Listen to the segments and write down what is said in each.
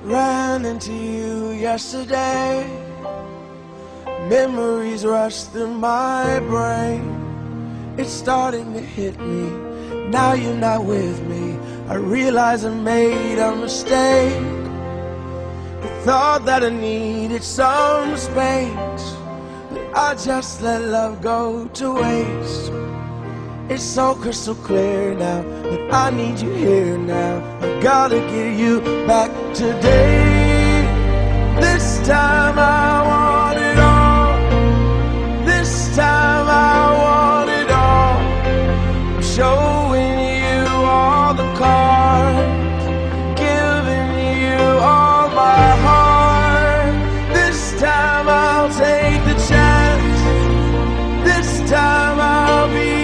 Ran into you yesterday. Memories rush through my brain. It's starting to hit me. Now you're not with me. I realize I made a mistake. I thought that I needed some space, but I just let love go to waste. It's so crystal clear now that I need you here now. I gotta get you back today. This time I want it all. This time I want it all. I'm showing you all the cards, giving you all my heart. This time I'll take the chance. This time I'll be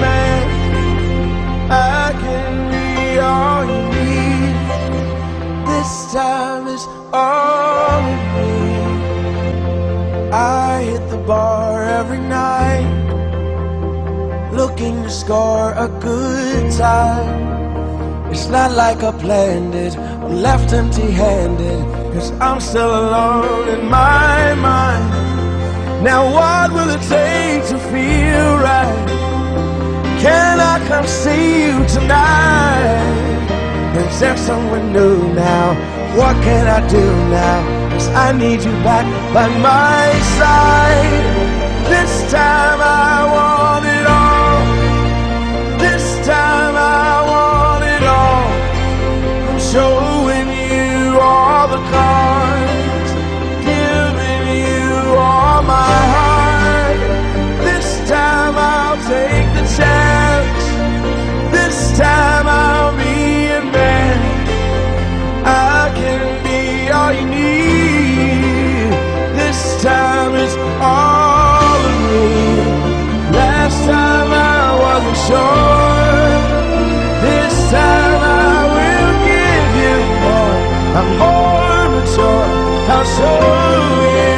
I can be all you need. This time is all of me. I hit the bar every night, looking to score a good time. It's not like I planned it, I'm left empty-handed, 'cause I'm still alone in my mind. Now what will it take to feel right? Can I come see you tonight? Is there someone new now? What can I do now? 'Cause I need you back by my side. This time I want it all. This time I want it all. I'm showing you all the cards, giving you all my heart. This time I'll take the chance. This time I'll be a man. I can be all you need. This time it's all of me. Last time I wasn't sure. This time I will give you more. I'm more mature, I'll show you.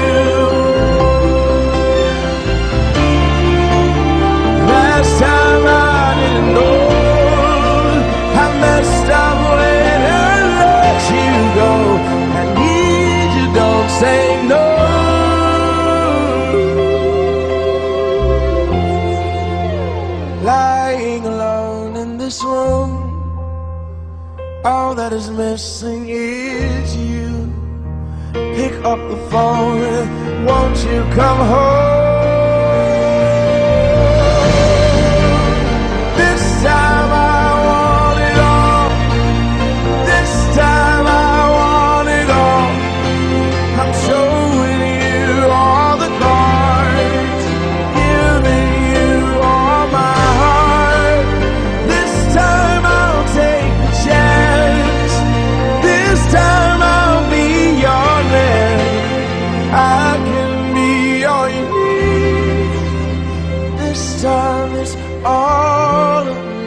Last time I didn't know. I messed up when I let you go. I need you, don't say no. Lying alone in this room, all that is missing is you. Pick up the phone, won't you come home? This time is all of me.